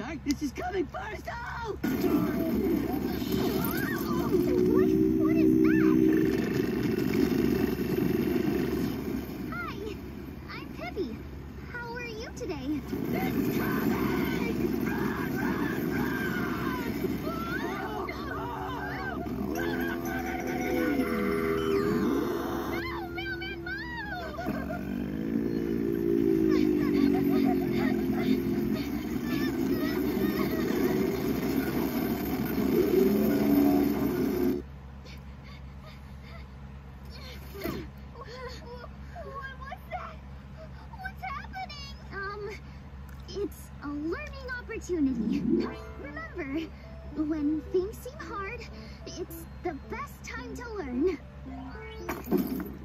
start. This is coming first. Oh! What is that? Hi, I'm Pippi. How are you today? It's coming! Run, run, No, Mailman, What's that? What's happening? It's a learning opportunity. Remember, when things seem hard, it's the best time to learn.